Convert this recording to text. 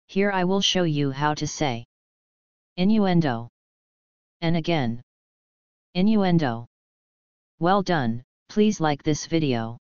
Here I will show you how to say innuendo. And again. Innuendo. Well done, please like this video.